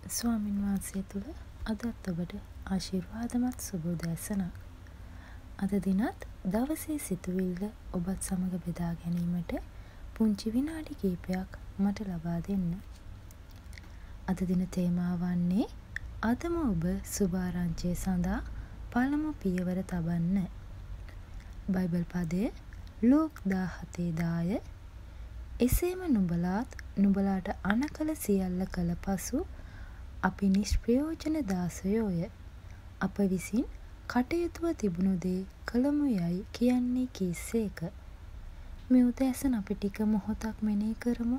ස්වාමින් වහන්සේ තුළ අදත් ඔබට ආශිර්වාදමත් සුබ උදෑසනක්. අද දිනත් දවසේ සිතුවිල්ල ඔබත් සමග බෙදා ගැනීමට පුංචි විනාඩි කිහිපයක් මට ලබා දෙන්න. අද දින තේමාව වන්නේ අදම ඔබ සුභාරංචිය සඳහා පළමු පියවර තබන්න. බයිබල් පදය ලූක් 17:10 එසේම නුඹලාට අනකල සියල්ල කළ පසු අපි නිෂ්ප්‍රයෝජන දාසයෝය. අප විසින් කටයුතුව තිබුණු දේ කළමු යයි කියන්නේ කීසේක. මේ උදෑසන අපි ටික මොහොතක් මෙනෙහි කරමු.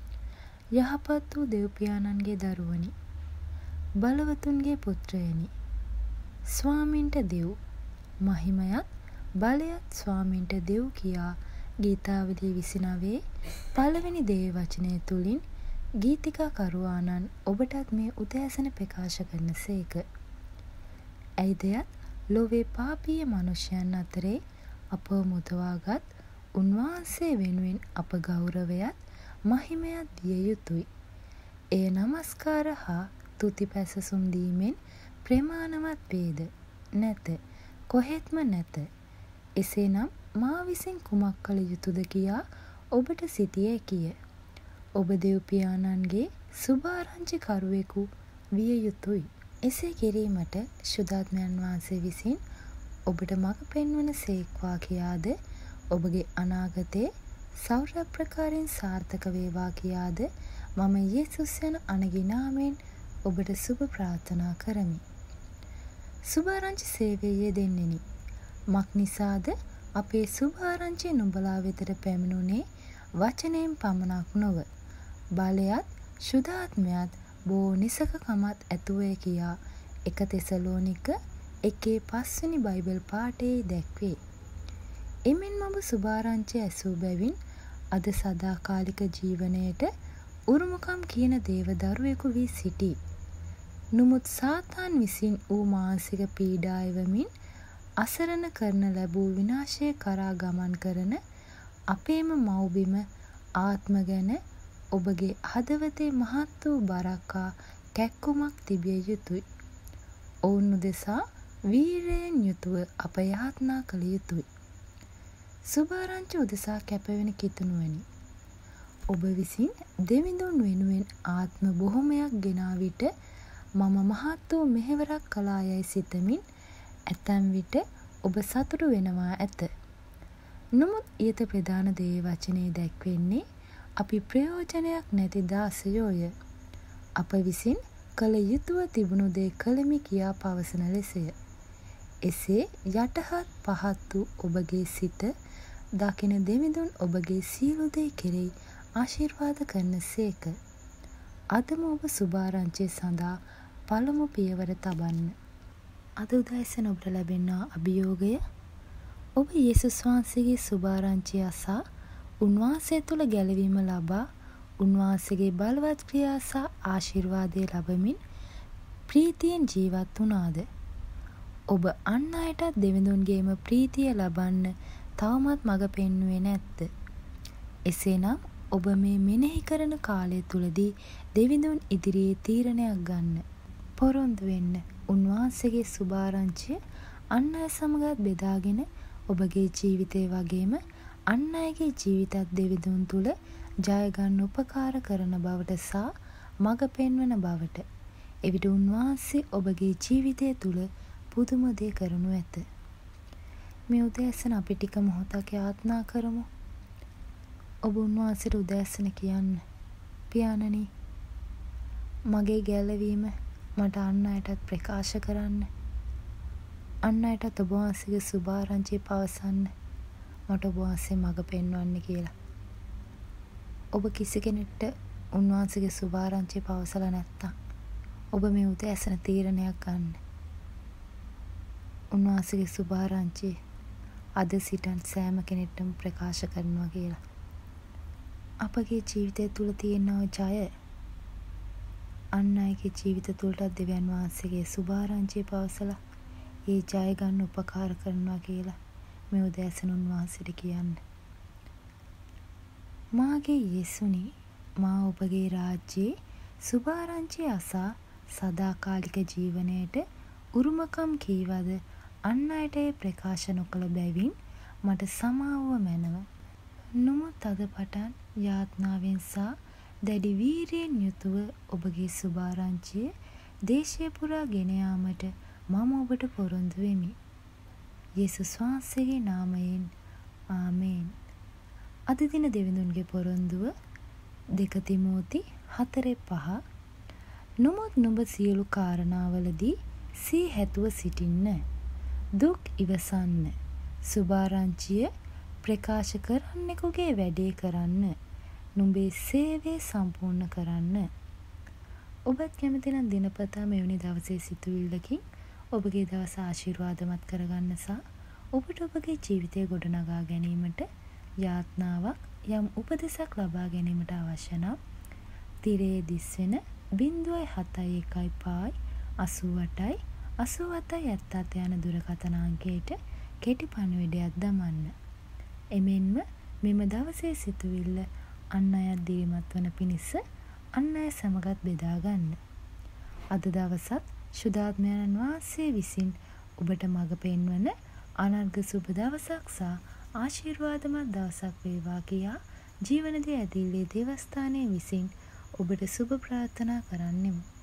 යහපත් වූ දෙව්පියාණන්ගේ දරුවනි, බලවතුන්ගේ පුත්‍රයනි, ස්වාමින්ට දෙව් මහිමයත් බලයත් ස්වාමින්ට දෙව් කියා ගීතාවලිය 29 පළවෙනි දේව වචනය තුලින් ගීතිකා කරුවාණන් ඔබටත් මේ උදෑසන ප්‍රකාශ කරන සේක. ඇයිදයත් ලොවේ පාපීය මනුෂ්‍යයන් අතරේ අපව මුදවාගත් උන්වහන්සේ වෙනුවෙන් අප ගෞරවයත් මහිමයත් දිය යුතුයි. එය නමස්කාර හා තුති පැසසුම් දීමෙන් ප්‍රමාණවත් වේද නැත, කොහෙත්ම නැත. එසේනම් මා විසින් කුමක් කළ යුතුද කියා ඔබට සිතිය හැකිය. ඔබ දෙව්පියාණන්ගේ සුභාරංචි කරුවෙකු විය යුතුයි. එසේ කිරීමට ශුද්ධාත්මයන් වහන්සේ විසින් ඔබට මඟ පෙන්වන සේක්වා කියාද, ඔබගේ අනාගතයේ සෞර්ය ප්‍රකාරයෙන් සාර්ථක වේවා කියාද මම යේසුස් යන අනගි නාමයෙන් ඔබට සුබ ප්‍රාර්ථනා කරමි. සුභාරංචි සේවයේ දෙන්නෙනි. මක් නිසාද අපේ සුභාරංචි නුඹලා වෙතට පැමිණුනේ වචනයෙන් පමණක් නොව බලයත් ශුද්ධාත්මයත් බෝ නිසකකමත් ඇතුවය කියා 1 තෙසලෝනික 1:5 බයිබල් පාඨයේ දැක්වේ. එමෙන්ම ඔබ සුභාරංචි ඇසූ බැවින් අද සදාකාලික ජීවනයට උරුමකම් කියන දේව දරුවෙකු වී සිටී. නමුත් සාතාන් විසින් ඌ මානසික පීඩා එවමින් අසරණ කරන ලැබූ විනාශය කරා ගමන් කරන අපේම මව්බිම ආත්ම ගැන ඔබගේ හදවතේ මහත් වූ බරක්කා කැක්කුමක් තිබිය යුතුයි. ඔවුන් උදෙසා වීරයෙන් යුතුව අප යාත්නා කළ යුතුයි. සුභාරංචි උදෙසා කැපවෙන කිතුණුවනි, ඔබ විසින් දෙවිඳුන් වෙනුවෙන් ආත්ම බොහොමයක් ගෙනා විට මම මහත් වූ මෙහෙවරක් කළා යයි සිතමින් ඇතැම් විට ඔබ සතුටු වෙනවා ඇත. නමුත් ඊට ප්‍රධාන දේ වචනේ දැක්වෙන්නේ අපි ප්‍රයෝජනයක් නැති දාසයෝය. අප විසින් කළ යුතුව තිබුණු දේ කළමි කියා පවසන ලෙසය. එසේ යටහත් පහත් වූ ඔබගේ සිත දකින දෙවිඳුන් ඔබගේ සියලු දේ කෙරෙහි ආශිර්වාද කරන සේක. අදම ඔබ සුභාරංචිය සඳහා පළමු පියවර තබන්න. අද උදෑසන ඔබට ලැබෙනා අභියෝගය, ඔබ යේසුස් වහන්සේගේ සුභාරංචිය අසා උන්වහන්සේ තුළ ගැලවීම ලබා උන්වහන්සේගේ බලවත් ක්‍රියා සහ ආශිර්වාදය ලබමින් ප්‍රීතියෙන් ජීවත් වුණාද? ඔබ අන් අයටත් දෙවිඳුන්ගේම ප්‍රීතිය ලබන්න තවමත් මඟ පෙන්වුවේ නැත්ද? එසේනම් ඔබ මේ මෙනෙහි කරන කාලය තුලදී දෙවිඳුන් ඉදිරියේ තීරණයක් ගන්න. පොරොන්දු වෙන්න උන්වහන්සේගේ සුභාරංචිය අන් අය සමගත් බෙදාගෙන ඔබගේ ජීවිතය වගේම අන් අයගේ ජීවිතත් දෙවිඳුන් තුල ජය ගන්න උපකාර කරන බවට සහ මඟ පෙන්වන බවට. එවිට උන්වහන්සේ ඔබගේ ජීවිතය තුල පුදුම දේ කරනු ඇත. මේ උදෑසන අපි ටික මොහොතක් යාත්නා කරමු. ඔබ උන්වහන්සේට උදෑසන කියන්න, පියාණනි, මගේ ගැලවීම මට අන් අයටත් ප්‍රකාශ කරන්න. අන් අයටත් ඔබ වහන්සේගේ සුභාරංචිය පවසන්න. මට ඔබ වහන්සේ මඟ පෙන්වන්න කියලා. ඔබ කිසි කෙනෙක්ට උන්වහන්සේගේ සුභාරංචිය පවසලා නැත්තම් ඔබ මේ උදෑසන තීරණයක් ගන්න. උන්වහන්සේගේ සුභාරංචිය අද සිටන් සෑම කෙනෙක්ටම ප්‍රකාශ කරනවා කියලා. අපගේ ජීවිතය තුළ තියෙන ජය අන් අයගේ ජීවිත තුළට දෙවියන් වහන්සේගේ සුභාරංචිය පවසලා ඒ ජය ගන්න උපකාර කරනවා කියලා මේ උදෑසන උන්වහන්සේට කියන්න. මාගේ යේසුනි, මා ඔබගේ රාජ්‍යයේ සුභාරංචිය අසා සදාකාලික ජීවනයේට උරුමකම් කීවද අන් අයට ප්‍රකාශ නොකළ බැවින් මට සමාව මැනව. නමුත් අද පටන් යාඥාවෙන් සහ දැඩි වීරියෙන් යුතුව ඔබගේ සුභාරංචිය දේශය පුරා ගෙන යාමට මම ඔබට පොරොන්දු වෙමි. යේසුස් වහන්සේගේ නාමයෙන් ආමේන්. අද දින දෙවිඳුන්ගේ පොරොන්දුව 2 තිමෝති 4:5. නමුත් නුඹ සියලු කාරණාවලදී සිහි හැතුව සිටින්න. දුක් ඉවසන්න. සුභාරංචිය ප්‍රකාශ කරන්නෙකුගේ වැඩේ කරන්න. නුඹේ සේවය සම්පූර්ණ කරන්න. ඔබත් කැමති නම් දිනපතා මෙවැනි දවසේ සිතුවිල්ලකින් ඔබගේ දවස ආශිර්වාදමත් කරගන්න සහ ඔබට ඔබගේ ජීවිතය ගොඩනගා ගැනීමට යාඥාවක් යම් උපදෙසක් ලබා ගැනීමට අවශ්‍ය නම් තිරයේ දිස්වෙන 071 88 88 යන දුරකථන අංකයට කෙටි පණිවිඩයක් දමන්න. එමෙන්ම මෙම දවසේ සිතුවිල්ල අන් අයත් දිරිමත් වන පිණිස අන් අය සමගත් බෙදා ගන්න. අද දවසත් ශුද්ධාත්මයන් වහන්සේ විසින් ඔබට මඟ පෙන්වන අනර්ඝ සුබ දවසක් සහ ආශිර්වාදමත් දවසක් වේවා කියා ජීවනදී ඇතිල්ලේ දේවස්ථානයේ විසින් ඔබට සුබ ප්‍රාර්ථනා කරන්නෙමු.